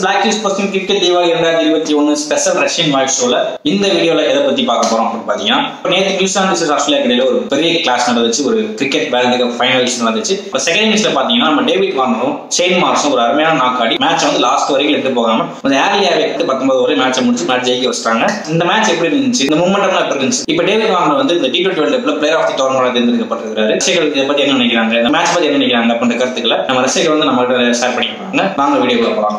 Black News Person Cricket Diwali 2021 special Russian voice ஷோல இந்த வீடியோல எதை பத்தி பார்க்க போறோம் அப்படின்னு பாத்தீங்கன்னா, நேற்று நியூசிலாந்து vs ஆஸ்திரேலியா இடையில ஒரு பெரிய கிளாஸ் நடந்துச்சு. ஒரு கிரிக்கெட் வேர்ல்ட் கப் ஃபைனல்ஸ் நடந்துச்சு. இப்போ செகண்ட் இன்னிங்ஸ்ல பாத்தீங்கன்னா நம்ம டேவிட் வார்னரும் ஷேன் மார்ஷும் ஒரு அருமையான நாக்காடி மேட்ச் வந்து லாஸ்ட் வரைக்கும் எடுத்து போகாம கொஞ்சம் ஏர்லியாவே 19 ஓவர் மேட்சை முடிச்சு மேட்ச் ஜெயிக்க வச்சிட்டாங்க. இந்த மேட்ச் எப்படி இருந்துச்சு, இந்த மூமெண்ட்லாம் எப்படி இருந்துச்சு? இப்போ டேவிட் வார்னர் வந்து இந்த T20 வேர்ல்ட் கப்ல பிளேயர் ஆஃப் தி டோர்னமெண்ட் தேர்ந்தெடுக்கப்பட்டிருக்காரு. ரசிகர்கள் இதை பத்தி என்ன நினைக்கிறாங்க, இந்த மேட்ச் பத்தி என்ன நினைக்கிறாங்க அப்படின்ற கருத்துக்களை நம்ம ரசிகர்கள் வந்து நம்ம ஷேர் பண்ணிக்கிறாங்க. வாங்க வீடியோக்குள்ள போலாம்.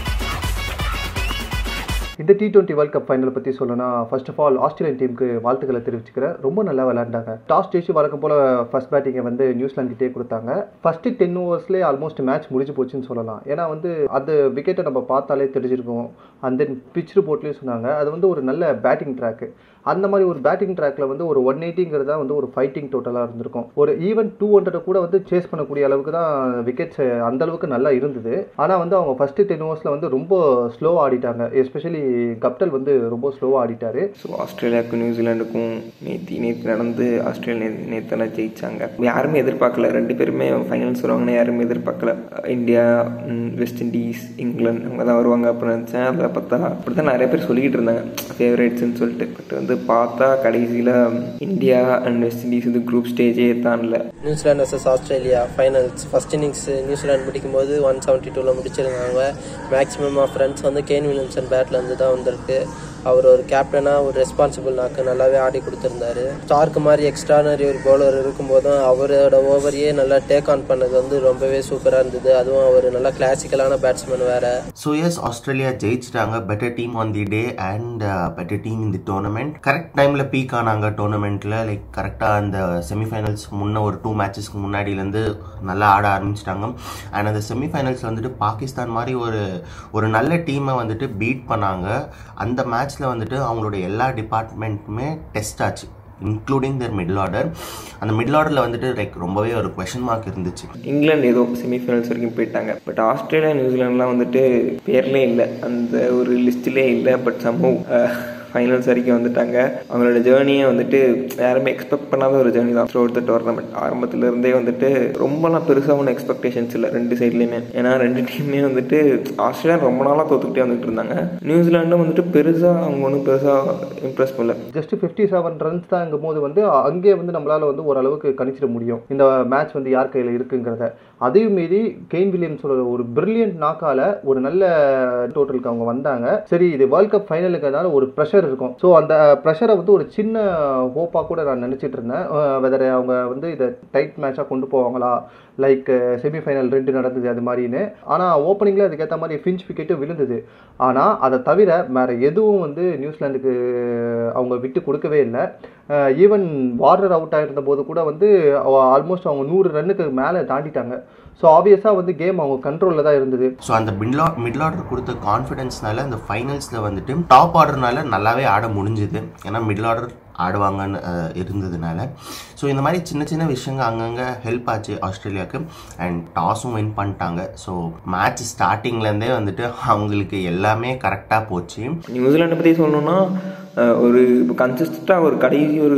இந்த T20 வேர்ல்ட் கப் ஃபைனல் பற்றி சொல்லணும்னா, ஃபர்ஸ்ட் ஆஃப் ஆல் ஆஸ்திரேலியன் டீமுக்கு வாழ்த்துக்களை தெரிவிச்சுக்கிறேன். ரொம்ப நல்லா விளையாண்டாங்க. டாஸ் ஜெயிச்சு வழக்கம் போல் ஃபர்ஸ்ட் பேட்டிங்கை வந்து நியூசிலாந்துக்கிட்டே கொடுத்தாங்க. ஃபர்ஸ்ட் 10 ஓவர்ஸ்லேயே ஆல்மோஸ்ட் மேட்ச் முடிஞ்சு போச்சுன்னு சொல்லலாம். ஏன்னா வந்து அது விக்கெட்டை நம்ம பார்த்தாலே தெரிஞ்சிருக்கும். அண்ட் தென் பிச் ரிப்போர்ட்லேயும் சொன்னாங்க அது வந்து ஒரு நல்ல பேட்டிங் ட்ராக்கு. அந்த மாதிரி ஒரு பேட்டிங் ட்ராக்ல வந்து ஒரு 180 தான் வந்து ஒரு ஃபைட்டிங் டோட்டலாக இருந்திருக்கும். ஒரு ஈவன் 200 கூட வந்து சேஸ் பண்ணக்கூடிய அளவுக்கு தான் விக்கெட்ஸ் அந்த அளவுக்கு நல்லா இருந்தது. ஆனால் வந்து அவங்க ஃபர்ஸ்ட் 10 ஓவர்ஸில் வந்து ரொம்ப ஸ்லோவாக ஆடிட்டாங்க. எஸ்பெஷலி கப்டல் வந்து ரொம்ப ஸ்லோவாக ஆடிட்டாரு. ஸோ ஆஸ்திரேலியாவுக்கும் நியூசிலாண்டுக்கும் நேற்று நடந்து ஆஸ்திரேலியா நேற்று ஜெயிச்சாங்க. யாருமே எதிர்பார்க்கல, ரெண்டு பேருமே ஃபைனல்ஸ் வருவாங்கன்னு யாருமே எதிர்பார்க்கல. இந்தியா, வெஸ்ட் இண்டீஸ், இங்கிலாந்து அவங்க தான் வருவாங்க அப்படின்னு நினச்சேன். அதில் பார்த்தா அப்படி தான் நிறைய பேர் சொல்லிக்கிட்டு இருந்தாங்க ஃபேவரேட்ஸ்ன்னு சொல்லிட்டு. பட் வந்து பார்த்தா கடைசியில் இந்தியா அண்ட் வெஸ்ட் இண்டீஸ் வந்து குரூப் ஸ்டேஜே தான்ல. New Zealand vs Australia finals first innings New Zealand முடிக்கும்போது 172 முடிச்சிருந்தாங்க. மேக்ஸிமம் ஆஃப் ரன்ஸ் வந்து கேன் வில்லியம்சன் பேட்ல இருந்து தான் வந்திருக்கு. அவர் ஒரு கேப்டனாக ஒரு ரெஸ்பான்சிபிள் நாக்கு நல்லாவே ஆடி கொடுத்துருந்தாரு. ஸ்டார்க்கு மாதிரி எக்ஸ்ட்ரானரி ஒரு பவுலர் இருக்கும்போதும் அவரோட ஓவரையே நல்லா டேக் ஆன் பண்ணது வந்து ரொம்பவே சூப்பராக இருந்தது. அதுவும் அவர் நல்லா கிளாசிக்கலான பேட்ஸ்மேன் வேற. ஸோ எஸ், ஆஸ்திரேலியா ஜெயிச்சிட்டாங்க. Better team on the day and better team in the tournament. Correct டைமில் பீக் ஆனாங்க டோர்னமெண்ட்டில். லைக் கரெக்டாக அந்த செமிஃபைனல்ஸ் முன்ன ஒரு 2 மேட்சஸ்க்கு முன்னாடியிலேருந்து நல்லா ஆட ஆரம்பிச்சிட்டாங்க. அண்ட் அந்த செமிஃபைனல்ஸ் வந்துட்டு பாகிஸ்தான் மாதிரி ஒரு நல்ல டீமை வந்துட்டு பீட் பண்ணாங்க. அந்த மேட்ச்சில் வந்துட்டு அவங்களோட எல்லா டிபார்ட்மெண்ட்டுமே டெஸ்ட் ஆச்சு, இன்க்ளூடிங் தர் மிடில் ஆர்டர். அந்த மிடில் ஆர்டரில் வந்துட்டு லைக் ரொம்பவே ஒரு கொஷன் மார்க் இருந்துச்சு. இங்கிலாந்து ஏதோ செமிஃபைனல்ஸ் வரைக்கும் போயிட்டாங்க. பட் ஆஸ்திரேலியா நியூசிலாந்துலாம் வந்துட்டு பேர்லேயே இல்லை, அந்த ஒரு லிஸ்ட்லேயே இல்லை. பட் சம்பவம் ஃபைனல்ஸ் வரைக்கும் வந்துட்டாங்க. அவங்களோட ஜேர்னியை வந்துட்டு யாருமே எக்ஸ்பெக்ட் பண்ணாத ஒரு ஜேர்னி தான் த்ரூ அவுட் த டோர்னமெண்ட். ஆரம்பத்துலேருந்தே வந்துட்டு ரொம்பலாம் பெருசாக ஒன்றும் எக்ஸ்பெக்டேஷன்ஸ் இல்லை ரெண்டு சைட்லேயுமே. ஏன்னா ரெண்டு டீமே வந்துட்டு ஆஸ்திரேலியா ரொம்ப நாளாக தோத்துக்கிட்டே வந்துட்டு இருந்தாங்க. நியூசிலாண்டும் வந்துட்டு பெருசாக அவங்க ஒன்றும் பெருசாக இம்ப்ரெஸ் பண்ணல. ஜஸ்ட் 57 ரன்ஸ் தாங்கும் போது வந்து அங்கேயே வந்து நம்மளால வந்து ஓரளவுக்கு கணிச்சிட முடியும் இந்த மேட்ச் வந்து யார் கையில் இருக்குங்கிறத. அதையும் மீறி கெயின் வில்லியம்ஸோட ஒரு பிரில்லியன்ட் நாக்கால ஒரு நல்ல டோட்டலுக்கு அவங்க வந்தாங்க. சரி, இது வேர்ல்ட் கப் ஃபைனலுங்கிறதுனால ஒரு ப்ரெஷர் இருக்கும். ஸோ அந்த ப்ரெஷரை வந்து ஒரு சின்ன ஹோப்பாக கூட நான் நினச்சிட்டு இருந்தேன். வெதர் அவங்க வந்து இதை டைட் மேட்சாக கொண்டு போவாங்களா, லைக் செமிஃபைனல் 2 நடந்தது அது மாதிரின்னு. ஆனால் ஓப்பனிங்கில் அதுக்கேற்ற மாதிரி ஃபின்ச் விக்கெட்டு விழுந்தது. ஆனால் அதை தவிர வேறு எதுவும் வந்து நியூசிலாந்துக்கு அவங்க விட்டு கொடுக்கவே இல்லை. ஈவன் வார்னர் அவுட் ஆகிருந்த போது கூட வந்து ஆல்மோஸ்ட் அவங்க 100 ரன்னுக்கு மேலே தாண்டிட்டாங்க. ஸோ ஆப்வியஸாக வந்து கேம் அவங்க கண்ட்ரோலில் தான் இருந்தது. ஸோ அந்த மிடில் ஆர்டர் கொடுத்த கான்ஃபிடென்ஸ்னால அந்த ஃபைனல்ஸில் வந்துட்டு டாப் ஆர்டர்னால நல்லாவே ஆட முடிஞ்சுது. ஏன்னா மிடில் ஆர்டர் ஆடுவாங்கன்னு இருந்ததுனால. ஸோ இந்த மாதிரி சின்ன சின்ன விஷயங்கள் அங்கங்கே ஹெல்ப் ஆச்சு ஆஸ்திரேலியாவுக்கு. அண்ட் டாஸும் வின் பண்ணிட்டாங்க. ஸோ மேட்ச் ஸ்டார்டிங்லேருந்தே வந்துட்டு அவங்களுக்கு எல்லாமே கரெக்டாக போச்சு. நியூசிலாண்டை பற்றி சொல்லணும்னா ஒரு கன்சிஸ்டண்ட்டாக ஒரு கடைசி ஒரு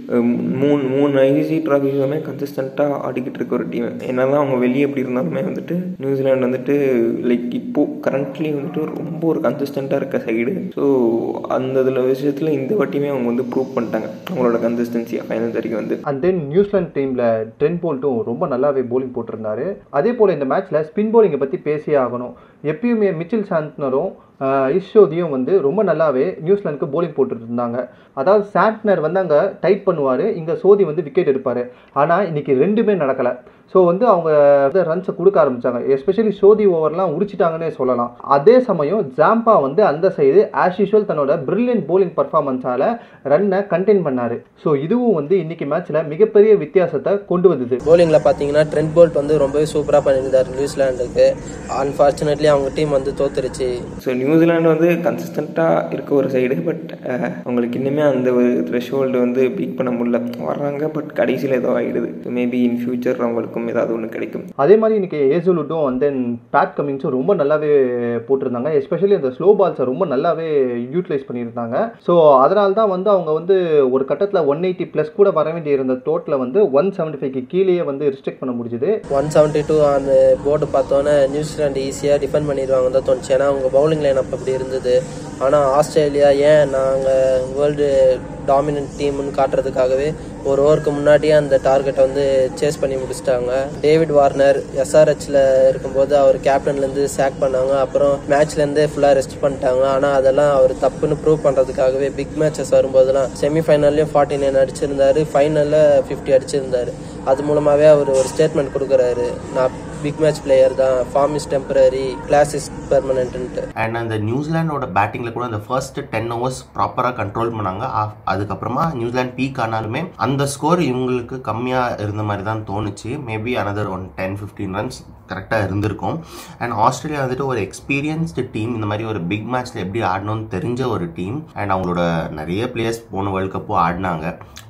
மூணு ஐசிசி ட்ராஃபிஸுமே கன்சிஸ்டண்ட்டாக ஆடிக்கிட்டு இருக்க ஒரு டீம். என்னதான் அவங்க வெளியே எப்படி இருந்தாலுமே வந்துட்டு நியூசிலாந்து வந்துட்டு லைக் இப்போது கரண்ட்லி வந்துட்டு ரொம்ப ஒரு கன்சிஸ்டண்ட்டாக இருக்க சைடு. ஸோ அந்த இதில் விஷயத்தில் இந்த வாட்டியுமே அவங்க வந்து ப்ரூவ் பண்ணிட்டாங்க அவங்களோட கன்சிஸ்டன்சியாக ஃபைனல்ஸ் வரைக்கும் வந்து. அண்ட் தென் நியூசிலாந்து டீமில் ட்ரெண்ட் போல்ட்டும் ரொம்ப நல்லாவே போலிங் போட்டிருந்தாரு. அதே போல் இந்த மேட்ச்சில் ஸ்பின் போலிங்கை பற்றி பேசியே ஆகணும். எப்பயுமே மிச்சல் சாண்ட்னரும் இஷோதியும் வந்து ரொம்ப நல்லாவே நியூசிலாந்துக்கு போலிங் போட்டுட்டு இருந்தாங்க. அதாவது சாண்ட்னர் வந்து அங்கே டைட் பண்ணுவார், இங்கே சோதி வந்து விக்கெட் எடுப்பார். ஆனால் இன்னைக்கு ரெண்டுமே நடக்கலை. ஸோ வந்து அவங்க ரன்ஸை கொடுக்க ஆரம்பித்தாங்க. எஸ்பெஷலி சோதி ஓவர்லாம் உடிச்சிட்டாங்கன்னே சொல்லலாம். அதே சமயம் ஜாம்பா வந்து அந்த சைடு ஆஸ் யூஷுவல் தன்னோட பிரில்லியன்ட் போலிங் பர்ஃபார்மன்ஸால் ரன்னை கண்டெயின் பண்ணார். ஸோ இதுவும் வந்து இன்னைக்கு மேட்ச்சில் மிகப்பெரிய வித்தியாசத்தை கொண்டு வந்தது. போலிங்கில் பார்த்தீங்கன்னா ட்ரெண்ட் போல்ட் வந்து ரொம்பவே சூப்பராக பண்ணியிருந்தார் நியூசிலாண்டுக்கு. அன்ஃபார்ச்சுனேட்லி அவங்க டீம் வந்து தோத்துருச்சு. ஸோ நியூசிலாண்டு வந்து கன்சிஸ்டண்ட்டாக இருக்க ஒரு சைடு. பட் அவங்களுக்கு இன்னுமே அந்த ஒரு த்ரெஷ்ஹோல்டு வந்து பீட் பண்ண முடியல. வர்றாங்க பட் கடைசியில் ஏதோ ஆகிடுது. மேபி இன் ஃபியூச்சர் அவங்களுக்கு ஏதாவது ஒன்று கிடைக்கும். அதே மாதிரி இன்னைக்கு ஏசோலுட்டும் அண்ட் தென் பேட் கமிங்ஸும் ரொம்ப நல்லா நல்லாவே போட்டிருந்தாங்க. எஸ்பெஷலி அந்த ஸ்லோ பால்ஸை ரொம்ப நல்லாவே யூட்டிலைஸ் பண்ணியிருந்தாங்க. ஸோ அதனால தான் வந்து அவங்க வந்து ஒரு கட்டத்தில் 180+ கூட வர வேண்டிய இருந்த டோட்டலை வந்து 175க்கு கீழேயே வந்து ரிஸ்ட்ரிக்ட் பண்ண முடிஞ்சுது. 172 அந்த போர்டு பார்த்தோன்னே நியூசிலாந்து ஈஸியாக டிஃபெண்ட் பண்ணிடுவாங்க தான் தோணுச்சு. ஏன்னா அவங்க பவுலிங் லைன் அப் அப்படி இருந்தது. ஆனால் ஆஸ்திரேலியா ஏன் நாங்கள் வேர்ல்டு டாமினன்ட் டீம்னு காட்டுறதுக்காகவே ஒரு ஓவருக்கு முன்னாடியே அந்த டார்கெட்டை வந்து சேஸ் பண்ணி முடிச்சிட்டாங்க. டேவிட் வார்னர் SRHல இருக்கும்போது அவர் கேப்டன்லேருந்து சேக் பண்ணாங்க. அப்புறம் மேட்ச்லேருந்தே ஃபுல்லாக ரெஸ்ட் பண்ணிட்டாங்க. ஆனால் அதெல்லாம் அவர் தப்புன்னு ப்ரூவ் பண்ணுறதுக்காகவே பிக் மேட்சஸ் வரும்போதெல்லாம் செமிஃபைனல்லையும் 49 அடிச்சிருந்தாரு, ஃபைனலில் 50 அடிச்சிருந்தாரு. அது மூலமாகவே அவர் ஒரு ஸ்டேட்மெண்ட் கொடுக்குறாரு, நான் பிக் மேட்ச் பிளேயர் தான், form is temporary, class is permanent. And அந்த நியூசிலாண்டோட பேட்டிங்கில் கூட அந்த ஃபர்ஸ்ட் 10 overs ப்ராப்பராக கண்ட்ரோல் பண்ணாங்க. அதுக்கப்புறமா நியூசிலாந்து பீக் ஆனாலுமே அந்த ஸ்கோர் இவங்களுக்கு கம்மியாக இருந்த மாதிரி தான் தோணுச்சு. மேபி அனதர் 10-15 ரன்ஸ் கரெக்டாக இருந்திருக்கும். அண்ட் ஆஸ்திரேலியா வந்துட்டு ஒரு எக்ஸ்பீரியன்ஸ்டு டீம், இந்த மாதிரி ஒரு பிக் மேட்ச்சில் எப்படி ஆடணும்னு தெரிஞ்ச ஒரு டீம். அண்ட் அவங்களோட நிறைய பிளேயர்ஸ் போன வேர்ல்டு கப்பும் ஆடினாங்க,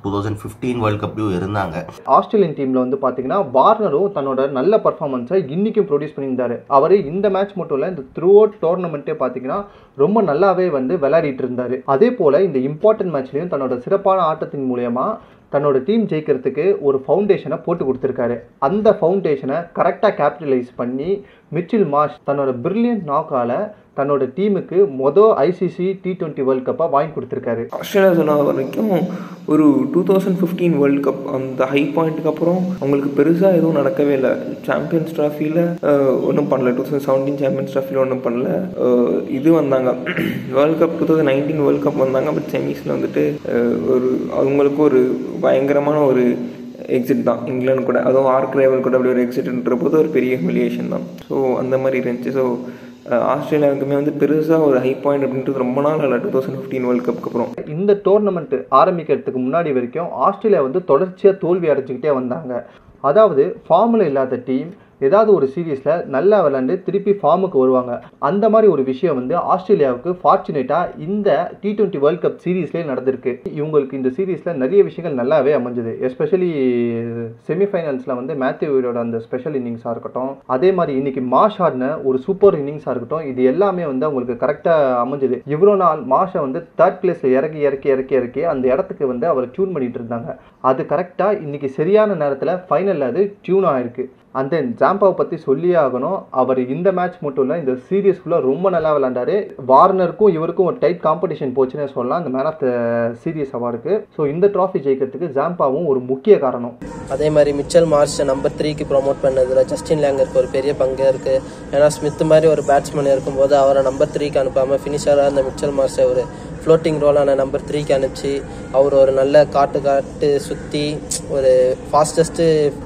2015 வேர்ல்டு கப்லையும் இருந்தாங்க. ஆஸ்திரேலியன் டீமில் வந்து பார்த்தீங்கன்னா வார்னரும் தன்னோட நல்ல பர்ஃபார்மன்ஸை இன்றைக்கும் ப்ரொடியூஸ் பண்ணியிருந்தார். அவர் இந்த மேட்ச் மட்டும் இல்லை, இந்த த்ரூ அவுட் டோர்னமெண்ட்டே பார்த்தீங்கன்னா ரொம்ப நல்லாவே வந்து விளையாடிட்டு இருந்தார். அதே போல் இந்த இம்பார்ட்டன்ட் மேட்ச்லேயும் தன்னோட சிறப்பான ஆட்டத்தின் மூலயமா தன்னோட டீம் ஜெயிக்கிறதுக்கு ஒரு ஃபவுண்டேஷனை போட்டு கொடுத்துருக்காரு. அந்த ஃபவுண்டேஷனை கரெக்டாக கேபிட்டலைஸ் பண்ணி மிச்சில் மார்ஷ் தன்னோட பிரில்லியன்ட் நாக்கால தன்னோட டீமுக்கு மொதல் ICC T20 வேர்ல்டு கப்பை வாங்கி கொடுத்துருக்காரு. ஆஸ்திரேலியா சொன்ன வரைக்கும் ஒரு 2015 வேர்ல்டு கப் அந்த ஹை பாயிண்ட்டுக்கு அப்புறம் அவங்களுக்கு பெருசாக எதுவும் நடக்கவே இல்லை. சாம்பியன்ஸ் ட்ராஃபியில் ஒன்றும் பண்ணல, 2017 சாம்பியன்ஸ் ட்ராஃபியில் ஒன்றும் பண்ணல. இது வந்தாங்க வேர்ல்டு கப் 2019 வேர்ல்டு கப் வந்தாங்க. பட் செமிஸில் வந்துட்டு ஒரு அவங்களுக்கு ஒரு பயங்கரமான ஒரு எக்ஸிட் தான் இங்கிலாந்து கூட, அதுவும் ஆர்க் ரைவல் கூட அப்படி ஒரு எக்ஸிட்ன்ற போது ஒரு பெரிய ஹியூமிலியேஷன் தான். ஸோ அந்த மாதிரி இருந்துச்சு. ஸோ ஆஸ்திரேலியாவுக்குமே வந்து பெருசாக ஒரு ஹை பாயிண்ட் அப்படின்றது ரொம்ப நாள் இல்லை 2015 வேர்ல்டு கப்புக்கு அப்புறம். இந்த டோர்னமெண்ட் ஆரம்பிக்கிறதுக்கு முன்னாடி வரைக்கும் ஆஸ்திரேலியா வந்து தொடர்ச்சியாக தோல்வி அடைஞ்சிக்கிட்டே வந்தாங்க. அதாவது ஃபார்மில் இல்லாத டீம் ஏதாவது ஒரு சீரீஸில் நல்லா விளையாண்டு திருப்பி ஃபார்முக்கு வருவாங்க. அந்த மாதிரி ஒரு விஷயம் வந்து ஆஸ்திரேலியாவுக்கு ஃபார்ச்சுனேட்டாக இந்த T20 வேர்ல்டு கப் சீரீஸ்லேயே நடந்திருக்கு. இவங்களுக்கு இந்த சீரீஸில் நிறைய விஷயங்கள் நல்லாவே அமைஞ்சுது. எஸ்பெஷலி செமிஃபைனல்ஸில் வந்து மேத்யூ வீடோட அந்த ஸ்பெஷல் இன்னிங்ஸாக இருக்கட்டும், அதே மாதிரி இன்னைக்கு மாஷ் ஆடின ஒரு சூப்பர் இன்னிங்ஸாக இருக்கட்டும், இது எல்லாமே வந்து அவங்களுக்கு கரெக்டாக அமைஞ்சுது. இவ்வளோ நாள் மாஷை வந்து 3rd பிளேஸில் இறக்கி அந்த இடத்துக்கு வந்து அவர் டியூன் பண்ணிட்டு இருந்தாங்க. அது கரெக்டாக இன்னைக்கு சரியான நேரத்தில் ஃபைனலில் அது டியூன் ஆகிருக்கு. அந்த ஜாம்பாவை பற்றி சொல்லியே ஆகணும். அவர் இந்த மேட்ச் மட்டும் இல்லை, இந்த சீரீஸ் ஃபுல்லாக ரொம்ப நல்லா விளையாண்டாரு. வார்னருக்கும் இவருக்கும் ஒரு டைட் காம்படிஷன் போச்சுன்னே சொல்லலாம் இந்த மேன் ஆஃப் த சீரீஸ் அவார்டுக்கு. ஸோ இந்த ட்ராஃபி ஜெயிக்கிறதுக்கு ஜாம்பாவும் ஒரு முக்கிய காரணம். அதே மாதிரி மிச்சல் மார்ஷை நம்பர் 3க்கு ப்ரொமோட் பண்ணதில் ஜஸ்டின் லேங்கருக்கு ஒரு பெரிய பங்கு இருக்குது. ஏன்னா ஸ்மித் மாதிரி ஒரு பேட்ஸ்மேன் இருக்கும்போது அவரை நம்பர் 3க்கு அனுப்பாமல் ஃபினிஷராக அந்த மிச்சல் மார்ஷை ஒரு ஃப்ளோட்டிங் ரோலான நம்பர் 3க்கு அனுப்பிச்சு அவர் ஒரு நல்ல காட்டு சுற்றி ஒரு fastest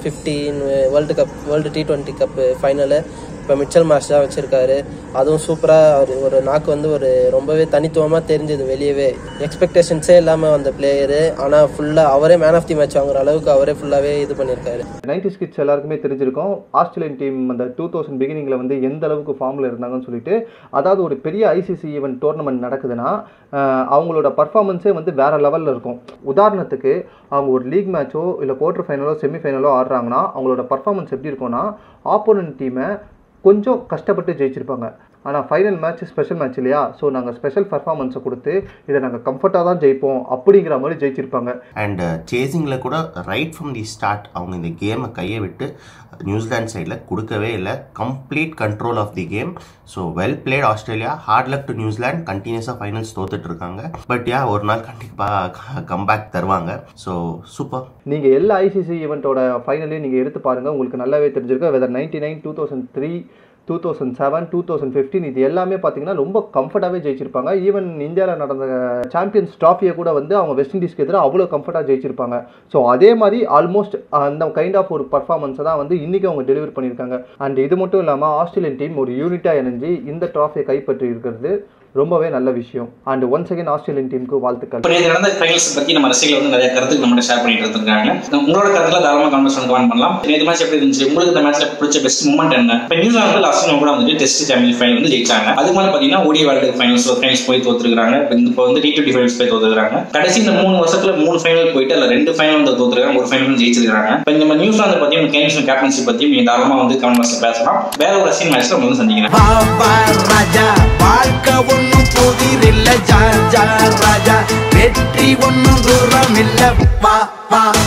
15 world T20 cup final இப்போ மிச்சல் மார்ஷ் தான் வச்சுருக்காரு. அதுவும் சூப்பராக அவர் ஒரு நாக்கு வந்து ஒரு ரொம்பவே தனித்துவமாக தெரிஞ்சது. வெளியவே எக்ஸ்பெக்டேஷன்ஸே இல்லாமல் வந்த பிளேயரு, ஆனால் ஃபுல்லாக அவரே மேன் ஆஃப் தி மேட்ச் வாங்குற அளவுக்கு அவரே ஃபுல்லாகவே இது பண்ணியிருக்காரு. 90s கிட்ஸ் எல்லாருக்குமே தெரிஞ்சிருக்கும் ஆஸ்திரேலியன் டீம் அந்த 2000 பிகினிங்கில் வந்து எந்த அளவுக்கு ஃபார்மில் இருந்தாங்கன்னு சொல்லிட்டு. அதாவது ஒரு பெரிய ICC ஈவென்ட் டோர்னமெண்ட் நடக்குதுன்னா அவங்களோட பர்ஃபார்மன்ஸே வந்து வேறு லெவலில் இருக்கும். உதாரணத்துக்கு அவங்க ஒரு லீக் மேட்சோ இல்லை குவார்டர் ஃபைனலோ செமிஃபைனலோ ஆடுறாங்கன்னா அவங்களோட பர்ஃபார்மன்ஸ் எப்படி இருக்கும்னா ஆப்போனன்ட் டீமை கொஞ்சம் கஷ்டப்பட்டு ஜெயிச்சிருப்பாங்க. ஆனால் ஃபைனல் மேட்ச் ஸ்பெஷல் மேட்ச் இல்லையா, ஸோ நாங்கள் ஸ்பெஷல் பர்ஃபார்மன்ஸை கொடுத்து இதை நாங்கள் கம்ஃபர்ட்டாக தான் ஜெயிப்போம் அப்படிங்கிற மாதிரி ஜெயிச்சிருப்பாங்க. அண்ட் சேசிங்கில் கூட ரைட் ஃப்ரம் தி ஸ்டார்ட் அவங்க இந்த கேமை கையை விட்டு நியூசிலாந்து சைடில் கொடுக்கவே இல்லை. Complete control of the game. So well played Australia. Hard luck to New Zealand. கண்டினியூஸாக ஃபைனல்ஸ் தோத்துட்டு இருக்காங்க. பட் ஒரு நாள் கண்டிப்பாக கம்பேக் தருவாங்க. So super. நீங்கள் எல்லா ICC ஈவெண்ட்டோட ஃபைனலையும் நீங்கள் எடுத்து பாருங்கள், உங்களுக்கு நல்லாவே தெரிஞ்சிருக்கும். வெதர் 99, 2003, 2007, 2015 இது எல்லாமே பார்த்தீங்கன்னா ரொம்ப கம்ஃபர்ட்டாகவே ஜெயிச்சிருப்பாங்க. ஈவன் இந்தியாவில் நடந்த சாம்பியன்ஸ் ட்ராஃபியை கூட வந்து அவங்க வெஸ்ட் இண்டீஸ்க்கு எதிராக அவ்வளோ கம்ஃபர்ட்டாக ஜெயிச்சிருப்பாங்க. ஸோ அதே மாதிரி ஆல்மோஸ்ட் அந்த கைண்ட் ஆஃப் ஒரு பர்ஃபார்மன்ஸை தான் வந்து இன்றைக்கி அவங்க டெலிவரி பண்ணியிருக்காங்க. அண்ட் இது மட்டும் இல்லாமல் ஆஸ்திரேலியன் டீம் ஒரு யூனிட்டாக இணைஞ்சு இந்த ட்ராஃபியை கைப்பற்றி இருக்கிறது ரொம்பவே நல்ல விஷயம். அண்ட் ஒன்ஸ் அகைன் ஆஸ்திரேலியன் டீமுக்கு வாழ்த்துக்கள். இப்போ நேற்று நடந்த ஃபைனல்ஸ் பற்றி நம்ம ரசிகர்கள் வந்து நிறைய கருத்துக்கு நம்மகிட்ட ஷேர் பண்ணிட்டு இருக்காங்க. உங்களோட கருத்துல தாராளமாக கமெண்ட்ஸ் கமெண்ட் பண்ணலாம். நேற்று மேட்ச் எப்படி இருந்துச்சு, உங்களுக்கு இந்த மேட்ச்ல பிடிச்ச பெஸ்ட் மூமெண்ட் என்ன? இப்போ நியூசிலாந்து லாஸ்ட் கூட வந்து டெஸ்ட் சாம்பியன் ஃபைனல் வந்து ஜெயிச்சாங்க. அதுக்கு மேலே பார்த்தீங்கன்னா ஓடி வேர்ல்டு ஃபைனல்ஸ் போய் தோத்துருக்காங்க. இப்போ வந்து T20 ஃபைனல்ஸ் போய் தோத்துருக்காங்க. கடைசி இந்த 3 வருஷத்துல 3 ஃபைனல் போயிட்டு அதில் 2 ஃபைனல் வந்து தோத்துருக்காங்க, 1 ஃபைனல் ஜெயிச்சிருக்காங்க. இப்போ இந்த நியூசிலாந்து பற்றியும் கேன்சல் கேப்டன்ஷிப் பற்றியும் நீங்க தாராளமாக வந்து கமெண்ட் பாக்ஸ்ல பேசலாம். வேற ஒரு ரஷ்யன் மேட்ச்ல வந்து சந்திக்கிறேன். வெற்றி ஒன்னும் தூரம் இல்ல.